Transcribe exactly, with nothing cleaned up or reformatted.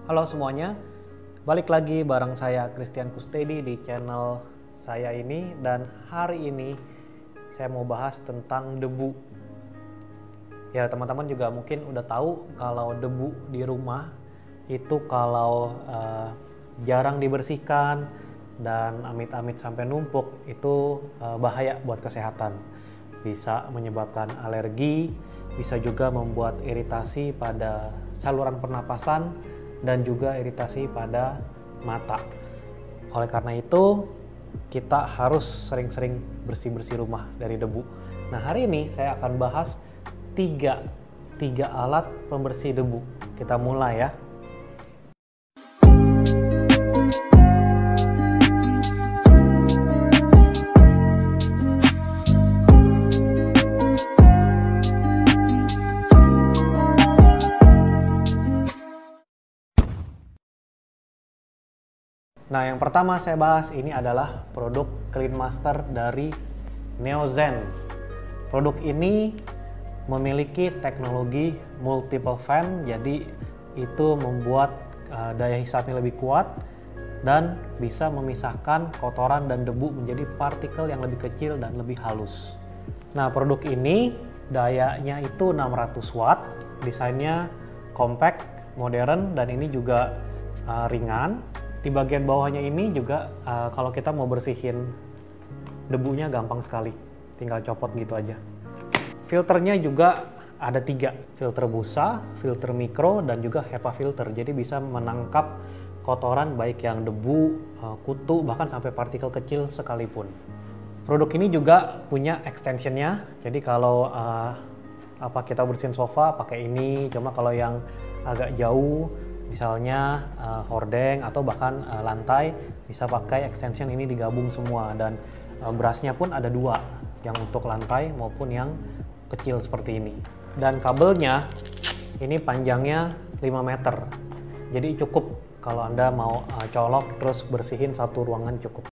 Halo semuanya, balik lagi bareng saya Christian Kustedi di channel saya ini, dan hari ini saya mau bahas tentang debu. Ya, teman-teman juga mungkin udah tahu kalau debu di rumah itu kalau uh, jarang dibersihkan dan amit-amit sampai numpuk itu uh, bahaya buat kesehatan. Bisa menyebabkan alergi, bisa juga membuat iritasi pada saluran pernapasan dan juga iritasi pada mata. Oleh karena itu, kita harus sering-sering bersih-bersih rumah dari debu. Nah, hari ini saya akan bahas tiga, tiga alat pembersih debu. Kita mulai ya. Nah, yang pertama saya bahas ini adalah produk Clean Master dari Neozen. Produk ini memiliki teknologi multiple fan, jadi itu membuat uh, daya hisapnya lebih kuat dan bisa memisahkan kotoran dan debu menjadi partikel yang lebih kecil dan lebih halus. Nah, produk ini dayanya itu enam ratus watt, desainnya compact, modern, dan ini juga uh, ringan. Di bagian bawahnya ini juga uh, kalau kita mau bersihin debunya gampang sekali, tinggal copot gitu aja. Filternya juga ada tiga, filter busa, filter mikro, dan juga HEPA filter. Jadi bisa menangkap kotoran baik yang debu, uh, kutu, bahkan sampai partikel kecil sekalipun. Produk ini juga punya extensionnya, jadi kalau uh, apa kita bersihin sofa pakai ini, cuma kalau yang agak jauh misalnya uh, hordeng atau bahkan uh, lantai bisa pakai extension ini digabung semua, dan uh, brushnya pun ada dua, yang untuk lantai maupun yang kecil seperti ini. Dan kabelnya ini panjangnya lima meter, jadi cukup kalau Anda mau uh, colok terus bersihin satu ruangan cukup.